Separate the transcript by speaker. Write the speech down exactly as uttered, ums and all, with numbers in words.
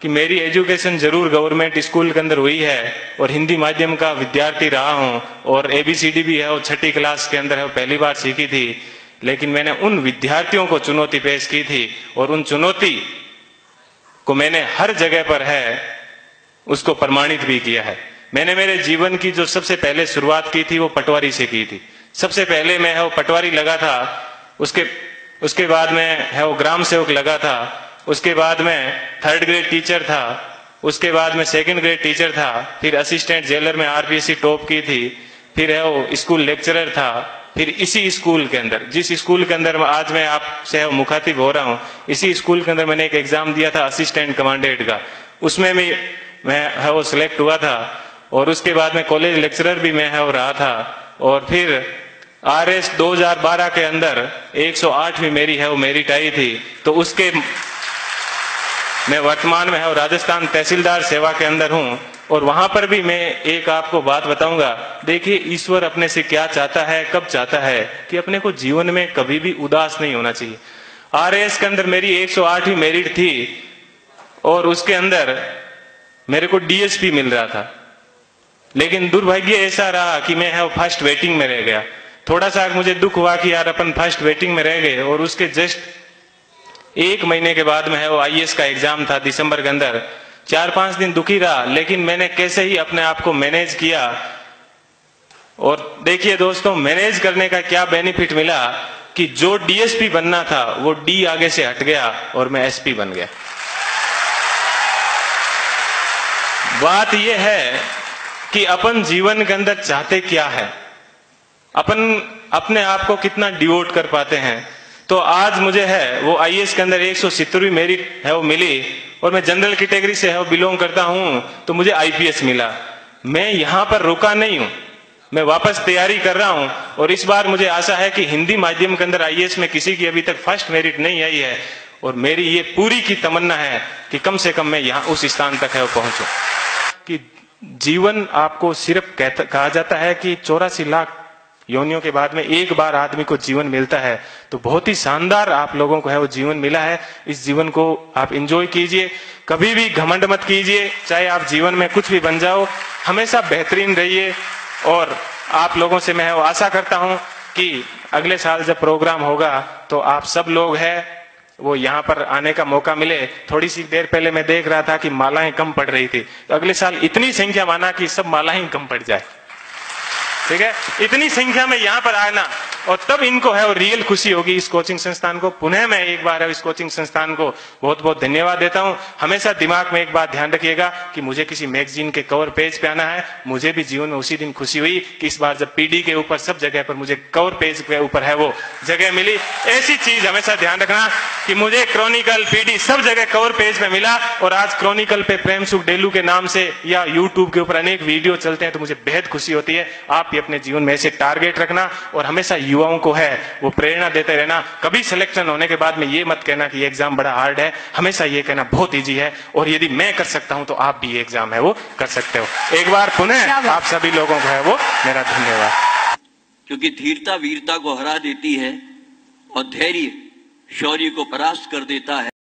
Speaker 1: कि मेरी एजुकेशन जरूर गवर्नमेंट स्कूल के अंदर हुई है और हिंदी माध्यम का विद्यार्थी रहा हूं और एबीसीडी भी है वो छठी क्लास के अंदर है वो पहली बार सीखी थी, लेकिन मैंने उन विद्यार्थियों को चुनौती पेश की थी और उन चुनौती को मैंने हर जगह पर है उसको प्रमाणित भी किया है। मैंने मेरे जीवन की जो सबसे पहले शुरुआत की थी वो पटवारी से की थी। सबसे पहले मैं है वो पटवारी लगा था, उसके उसके बाद में है वो ग्राम सेवक लगा था, उसके बाद में थर्ड ग्रेड टीचर था, उसके बाद में सेकंड ग्रेड टीचर था, फिर असिस्टेंट जेलर में आरपीएससी टॉप की थी, फिर है वो स्कूल लेक्चरर था, फिर इसी स्कूल के अंदर जिस स्कूल के अंदर आज मैं आपसे मुखातिब हो रहा हूँ, इसी स्कूल के अंदर मैंने एक एग्जाम दिया था असिस्टेंट कमांडेंट का, उसमें भी मैं है वो सिलेक्ट हुआ था और उसके बाद में कॉलेज लेक्चरर भी मैं है वो रहा था और फिर आरएस दो हज़ार बारह के अंदर एक सौ आठवीं मेरी है वो मेरिट आई थी। तो उसके मैं वर्तमान में है वो राजस्थान तहसीलदार सेवा के अंदर हूं और वहां पर भी मैं एक आपको बात बताऊंगा। देखिए ईश्वर अपने से क्या चाहता है, कब चाहता है कि अपने को जीवन में कभी भी उदास नहीं होना चाहिए। आरएस के अंदर मेरी एक सौ आठवीं मेरिट थी और उसके अंदर मेरे को डीएसपी मिल रहा था, लेकिन दुर्भाग्य ऐसा रहा कि मैं है वो फर्स्ट वेटिंग में रह गया। थोड़ा सा मुझे दुख हुआ कि यार अपन फर्स्ट वेटिंग में रह गए और उसके जस्ट एक महीने के बाद में है वो आईएएस का एग्जाम था दिसंबर के अंदर। चार पांच दिन दुखी रहा, लेकिन मैंने कैसे ही अपने आप को मैनेज किया और देखिए दोस्तों मैनेज करने का क्या बेनिफिट मिला कि जो डीएसपी बनना था वो डी आगे से हट गया और मैं एसपी बन गया। बात यह है कि अपन जीवन के अंदर चाहते क्या है, अपन अपने आप को कितना डिवोट कर पाते हैं। तो आज मुझे है वो आईएएस के अंदर एक सौ सत्तरवीं मेरिट है वो मिली और मैं जनरल कैटेगरी से है वो बिलोंग करता हूं, तो मुझे आईपीएस मिला। मैं यहां पर रुका नहीं हूं, मैं वापस तैयारी कर रहा हूं और इस बार मुझे आशा है कि हिंदी माध्यम के अंदर आईएएस में किसी की अभी तक फर्स्ट मेरिट नहीं आई है और मेरी ये पूरी की तमन्ना है कि कम से कम मैं यहां उस स्थान तक है वो पहुंचूं। कि जीवन आपको सिर्फ कहता कहा जाता है कि चौरासी लाख योनियों के बाद में एक बार आदमी को जीवन मिलता है, तो बहुत ही शानदार आप लोगों को है वो जीवन मिला है। इस जीवन को आप एंजॉय कीजिए, कभी भी घमंड मत कीजिए, चाहे आप जीवन में कुछ भी बन जाओ, हमेशा बेहतरीन रहिए। और आप लोगों से मैं वो आशा करता हूं कि अगले साल जब प्रोग्राम होगा तो आप सब लोग हैं वो यहाँ पर आने का मौका मिले। थोड़ी सी देर पहले मैं देख रहा था कि मालाएं कम पड़ रही थी, तो अगले साल इतनी संख्या माना कि सब मालाएं कम पड़ जाए, ठीक है, इतनी संख्या में यहाँ पर आना और तब इनको है वो रियल खुशी होगी। इस कोचिंग संस्थान को पुनः मैं एक बार है इस कोचिंग संस्थान को बहुत बहुत धन्यवाद देता हूँ। हमेशा दिमाग में एक बात ध्यान रखिएगा कि मुझे किसी मैगजीन के कवर पेज पे आना है। मुझे भी जीवन में उसी दिन खुशी हुई कि इस बार जब पीडी के ऊपर सब जगह पर मुझे कवर पेज के ऊपर है वो जगह मिली। ऐसी चीज हमेशा ध्यान रखना कि मुझे क्रॉनिकल पीडी सब जगह कवर पेज पे मिला और आज क्रॉनिकल पे प्रेम सुख डेलू के नाम से या यूट्यूब के ऊपर अनेक वीडियो चलते हैं, तो मुझे बेहद खुशी होती है। आप भी अपने जीवन में ऐसे टारगेट रखना और हमेशा युवाओं को है वो प्रेरणा देते रहना। कभी सिलेक्शन होने के बाद में ये मत कहना कि ये एग्जाम बड़ा हार्ड है, हमेशा ये कहना बहुत इजी है और यदि मैं कर सकता हूं तो आप भी ये एग्जाम है वो कर सकते हो। एक बार पुनः आप सभी लोगों को है वो मेरा धन्यवाद।
Speaker 2: क्योंकि धीरता वीरता को हरा देती है और धैर्य शौर्य को परास्त कर देता है।